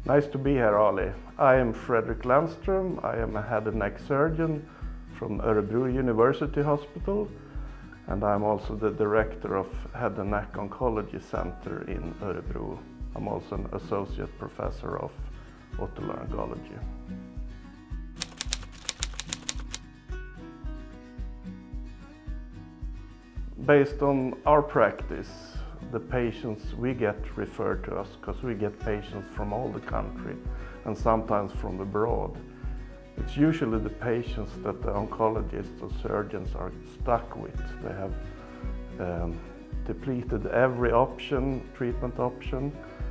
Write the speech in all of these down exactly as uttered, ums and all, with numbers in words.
Nice to be here, Ali. I am Fredrik Landström. I am a head and neck surgeon from Örebro University Hospital, and I'm also the director of Head and Neck Oncology Center in Örebro. I'm also an associate professor of otolaryngology. Based on our practice, the patients we get referred to us, because we get patients from all the country and sometimes from abroad. It's usually the patients that the oncologists or surgeons are stuck with. They have um, depleted every option, treatment option.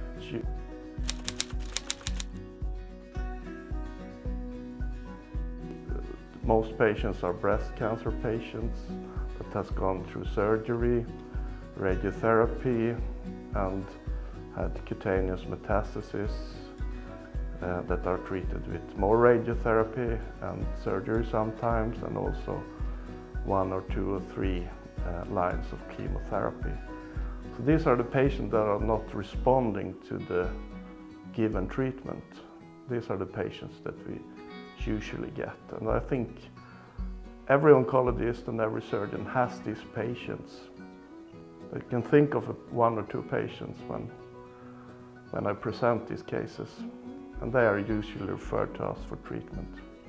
Most patients are breast cancer patients that has gone through surgery, radiotherapy, and had cutaneous metastasis uh, that are treated with more radiotherapy and surgery sometimes, and also one or two or three uh, lines of chemotherapy. So these are the patients that are not responding to the given treatment. These are the patients that we usually get, and I think every oncologist and every surgeon has these patients. I can think of one or two patients when, when I present these cases, and they are usually referred to us for treatment.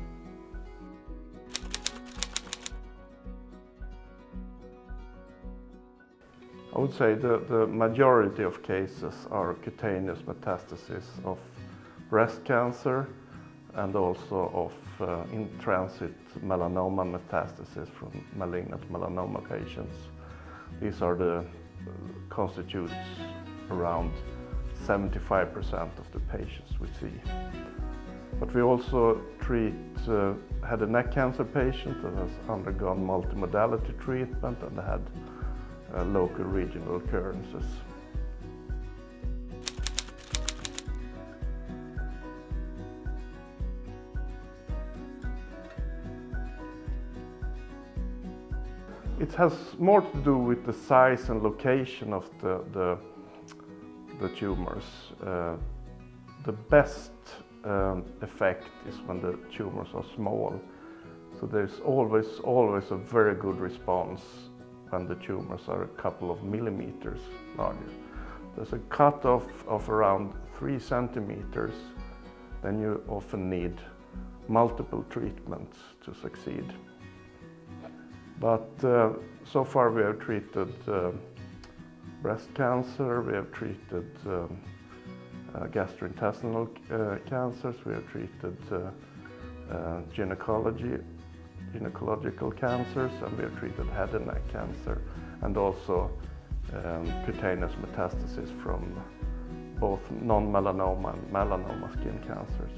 I would say the, the majority of cases are cutaneous metastasis of breast cancer and also of uh, in-transit melanoma metastasis from malignant melanoma patients. These are the uh, constitutes around seventy-five percent of the patients we see. But we also treat uh, head and neck cancer patients that has undergone multimodality treatment and had uh, local regional occurrences. It has more to do with the size and location of the, the, the tumors. Uh, the best um, effect is when the tumors are small. So there's always, always a very good response when the tumors are a couple of millimeters larger. There's a cutoff of around three centimeters, then you often need multiple treatments to succeed. But uh, so far we have treated uh, breast cancer, we have treated um, uh, gastrointestinal uh, cancers, we have treated uh, uh, gynecology, gynecological cancers, and we have treated head and neck cancer, and also um, cutaneous metastasis from both non-melanoma and melanoma skin cancers.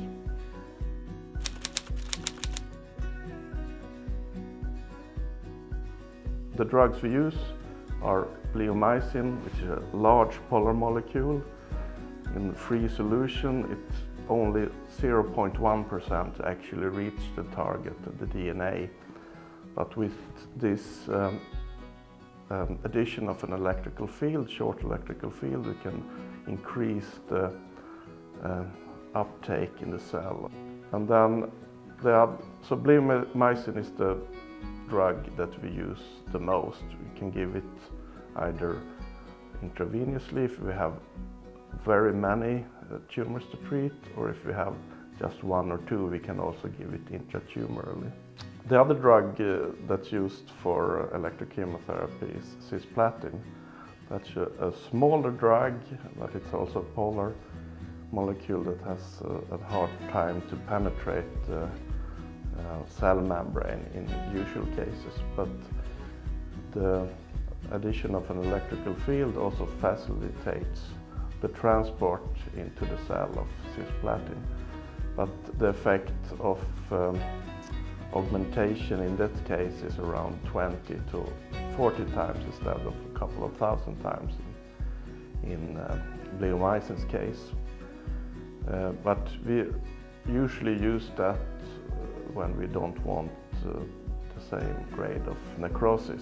The drugs we use are bleomycin, which is a large polar molecule. In free solution, it's only zero point one percent actually reach the target of the D N A. But with this um, um, addition of an electrical field, short electrical field, we can increase the uh, uptake in the cell. And then, the, so bleomycin is the drug that we use the most. We can give it either intravenously if we have very many uh, tumors to treat, or if we have just one or two, we can also give it intratumorally. The other drug uh, that's used for electrochemotherapy is cisplatin. That's a, a smaller drug, but it's also a polar molecule that has a, a hard time to penetrate uh, Uh, cell membrane in usual cases, but the addition of an electrical field also facilitates the transport into the cell of cisplatin. But the effect of um, augmentation in that case is around twenty to forty times instead of a couple of thousand times in, in uh, bleomycin's case. Uh, but we usually use that when we don't want uh, the same grade of necrosis.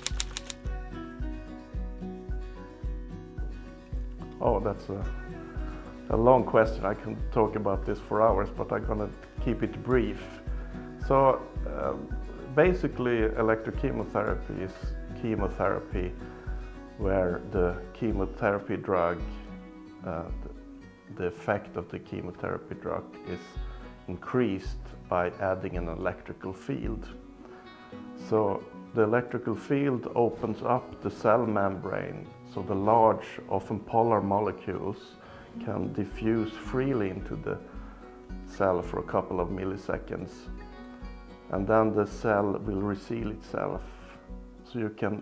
Oh, that's a a long question. I can talk about this for hours, but I'm gonna keep it brief. So uh, basically electrochemotherapy is chemotherapy where the chemotherapy drug, uh, the, the effect of the chemotherapy drug is increased by adding an electrical field. So the electrical field opens up the cell membrane, so the large, often polar molecules can diffuse freely into the cell for a couple of milliseconds. And then the cell will reseal itself. So you can,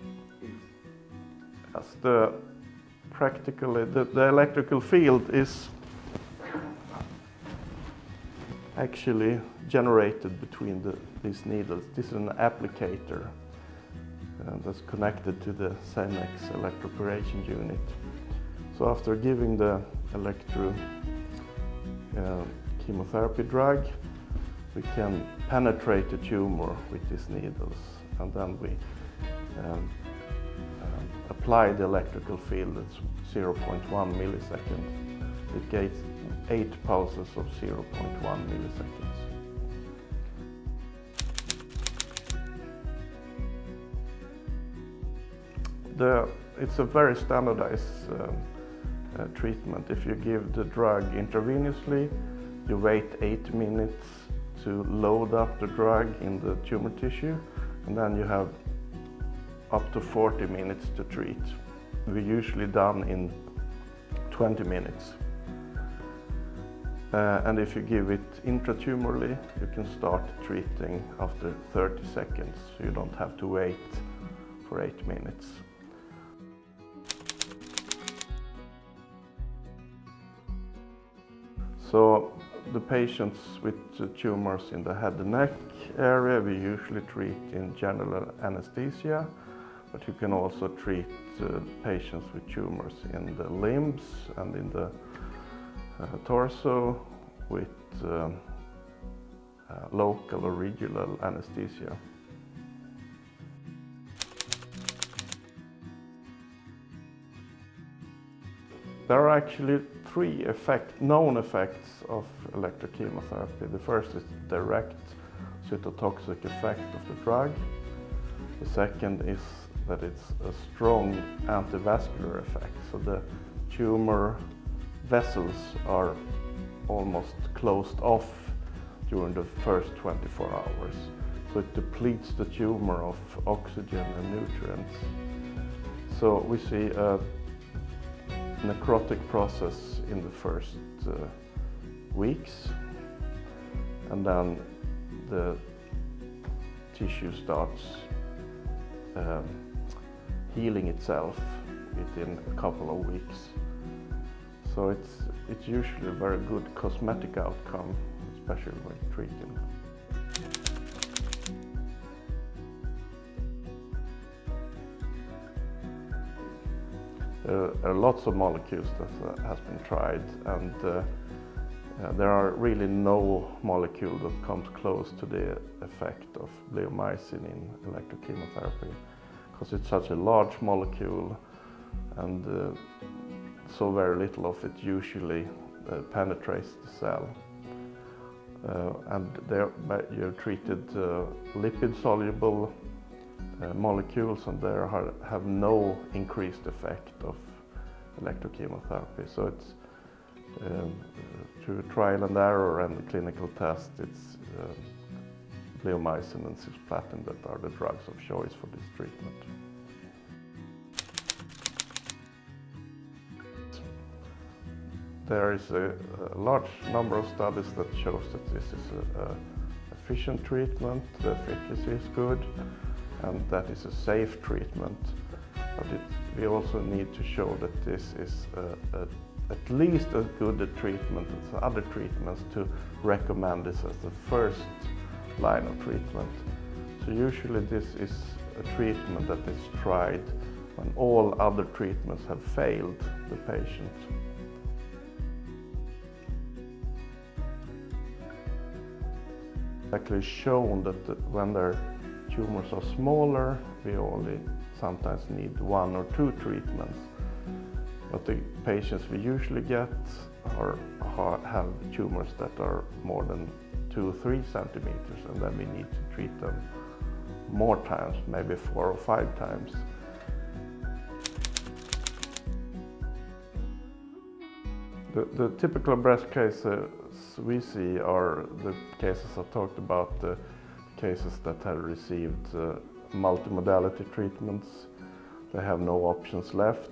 as the practically, the, the electrical field is actually generated between the, these needles. This is an applicator uh, that's connected to the Cenex electroporation unit. So after giving the electro uh, chemotherapy drug, we can penetrate the tumor with these needles, and then we um, um, apply the electrical field at zero point one millisecond. It gets eight pulses of zero point one milliseconds. The, it's a very standardized um, uh, treatment. If you give the drug intravenously, you wait eight minutes to load up the drug in the tumor tissue, and then you have up to forty minutes to treat. We're usually done in twenty minutes. Uh, and if you give it intratumorally, you can start treating after thirty seconds, so you don't have to wait for eight minutes. So the patients with uh, tumors in the head and neck area, we usually treat in general anesthesia, but you can also treat uh, patients with tumors in the limbs and in the uh, torso with um, uh, local or regional anesthesia. There are actually three effect, known effects of electrochemotherapy. The first is the direct cytotoxic effect of the drug. The second is that it's a strong antivascular effect. So the tumor vessels are almost closed off during the first twenty-four hours. So it depletes the tumor of oxygen and nutrients. So we see a necrotic process in the first uh, weeks, and then the tissue starts um, healing itself within a couple of weeks. So it's, it's usually a very good cosmetic outcome, especially when treating. There are lots of molecules that uh, has been tried, and uh, uh, there are really no molecule that comes close to the effect of bleomycin in electrochemotherapy, because it's such a large molecule, and uh, so very little of it usually uh, penetrates the cell. Uh, and you're treated uh, lipid-soluble Uh, molecules, and they have no increased effect of electrochemotherapy. So it's um, through trial and error and the clinical test, it's uh, bleomycin and cisplatin that are the drugs of choice for this treatment. There is a, a large number of studies that shows that this is an efficient treatment, the efficacy is good, and that is a safe treatment. But it, we also need to show that this is a, a, at least as good a treatment as other treatments to recommend this as the first line of treatment. So usually this is a treatment that is tried when all other treatments have failed the patient. It's actually shown that the, when their tumors are smaller, we only sometimes need one or two treatments. But the patients we usually get are, have tumors that are more than two, three centimeters, and then we need to treat them more times, maybe four or five times. The, the typical breast cases we see are the cases I talked about, the cases that have received uh, multimodality treatments. They have no options left.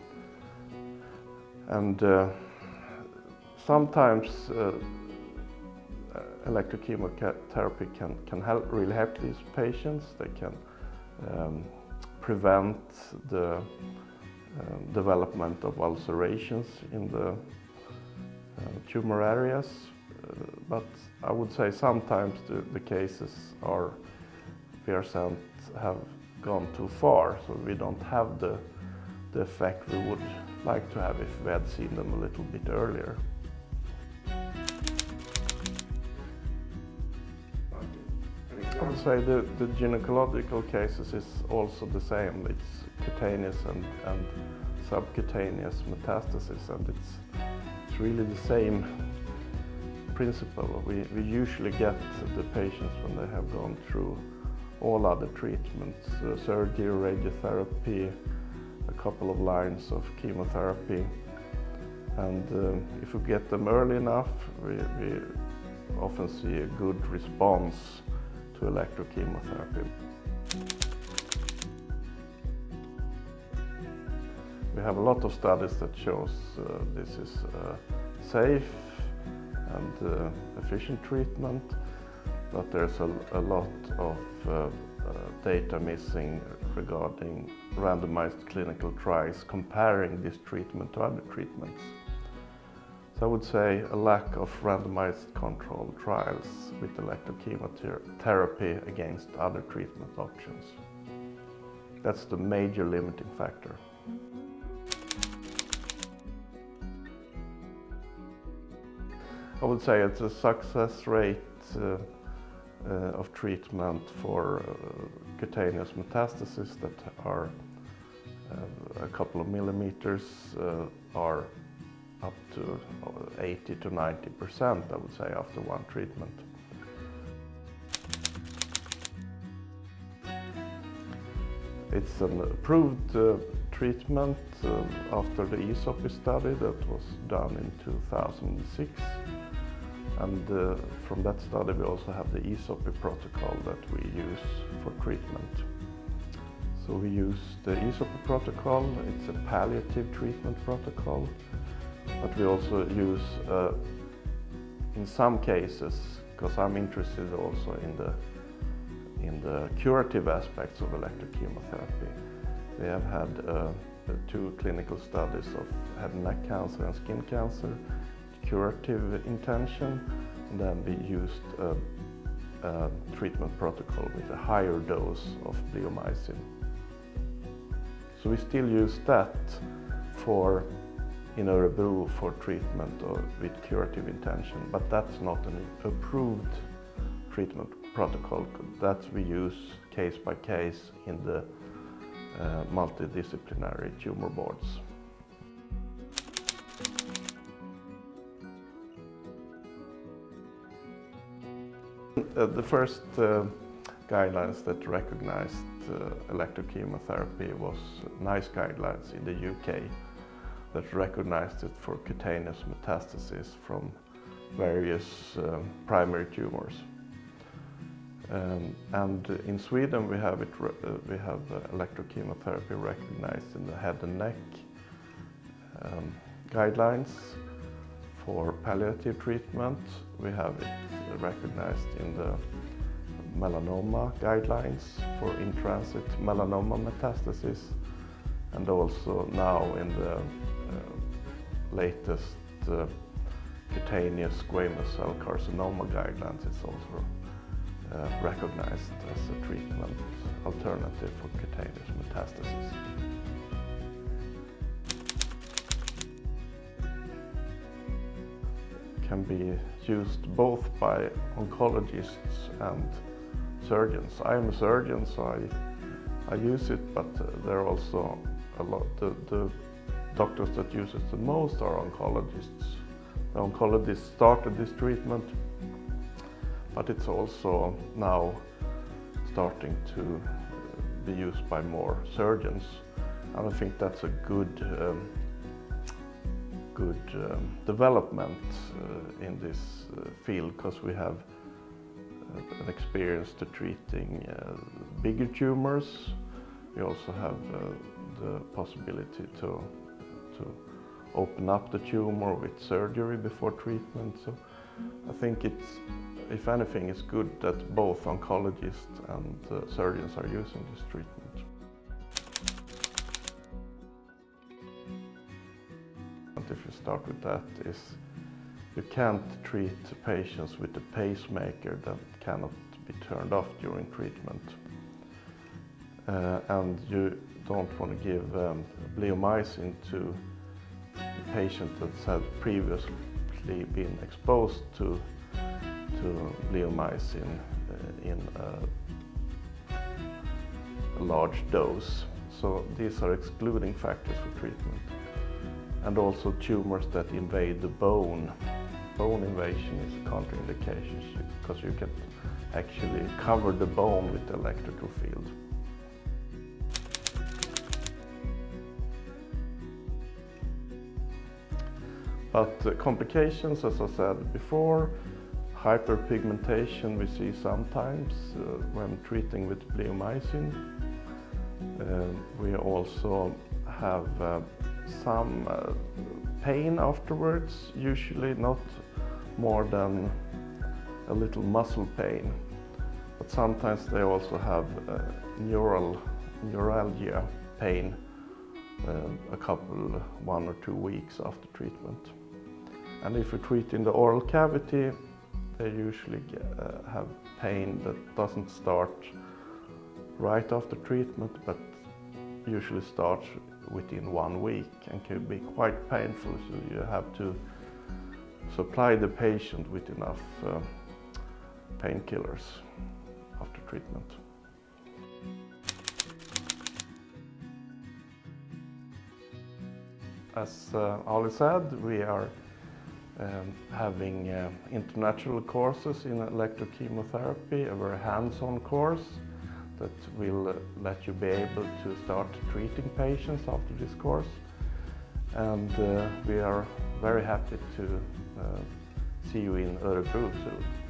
And uh, sometimes uh, electrochemotherapy can, can help, really help these patients. They can um, prevent the uh, development of ulcerations in the uh, tumor areas. Uh, but I would say sometimes the, the cases are, we are sent, have gone too far, so we don't have the, the effect we would like to have if we had seen them a little bit earlier. I would say the, the gynecological cases is also the same. It's cutaneous and, and subcutaneous metastasis, and it's, it's really the same principle. We, we usually get the patients when they have gone through all other treatments, uh, surgery, radiotherapy, a couple of lines of chemotherapy. And uh, if we get them early enough, we, we often see a good response to electrochemotherapy. We have a lot of studies that shows uh, this is uh, safe and uh, efficient treatment, but there's a, a lot of uh, uh, data missing regarding randomized clinical trials comparing this treatment to other treatments. So I would say a lack of randomized controlled trials with electrochemotherapy against other treatment options. That's the major limiting factor. I would say it's a success rate uh, uh, of treatment for uh, cutaneous metastases that are uh, a couple of millimeters uh, are up to eighty to ninety percent, I would say, after one treatment. It's an approved uh, treatment uh, after the E S O P study that was done in two thousand six. And uh, from that study we also have the E S O P protocol that we use for treatment. So we use the E S O P protocol. It's a palliative treatment protocol, but we also use, uh, in some cases, because I'm interested also in the, in the curative aspects of electrochemotherapy. We have had uh, two clinical studies of head and neck cancer and skin cancer, curative intention, and then we used a, a treatment protocol with a higher dose of bleomycin. So we still use that for in Örebro for treatment or with curative intention, but that's not an approved treatment protocol. That we use case by case in the uh, multidisciplinary tumor boards. Uh, the first uh, guidelines that recognized uh, electrochemotherapy was NICE guidelines in the U K that recognized it for cutaneous metastasis from various uh, primary tumors. Um, and in Sweden we have, it re uh, we have uh, electrochemotherapy recognized in the head and neck um, guidelines. For palliative treatment, we have it recognized in the melanoma guidelines for in-transit melanoma metastasis, and also now in the uh, latest uh, cutaneous squamous cell carcinoma guidelines. It's also uh, recognized as a treatment alternative for cutaneous metastasis. Can be used both by oncologists and surgeons. I am a surgeon, so I, I use it, but uh, there are also a lot, the, the doctors that use it the most are oncologists. the oncologist started this treatment, but it's also now starting to be used by more surgeons. And I think that's a good, um, good um, development uh, in this uh, field, because we have uh, an experience to treating uh, bigger tumors. We also have uh, the possibility to, to open up the tumor with surgery before treatment. So I think it's, if anything, it's good that both oncologists and uh, surgeons are using this treatment. And if you start with that, is you can't treat patients with a pacemaker that cannot be turned off during treatment. Uh, and you don't want to give um, bleomycin to a patient that's had previously been exposed to, to bleomycin uh, in a, a large dose. So these are excluding factors for treatment. And also tumors that invade the bone. Bone invasion is a contraindication because you can actually cover the bone with the electrical field. But uh, complications, as I said before, hyperpigmentation we see sometimes uh, when treating with bleomycin. Uh, we also have uh, some uh, pain afterwards, usually not more than a little muscle pain. But sometimes they also have uh, neural, neuralgia pain uh, a couple, one or two weeks after treatment. And if you treat in the oral cavity, they usually get, uh, have pain that doesn't start right after treatment, but usually starts within one week and can be quite painful, so you have to supply the patient with enough uh, painkillers after treatment. As uh, Ali said, we are um, having uh, international courses in electrochemotherapy, a very hands-on course that will uh, let you be able to start treating patients after this course. And uh, we are very happy to uh, see you in Örebro soon.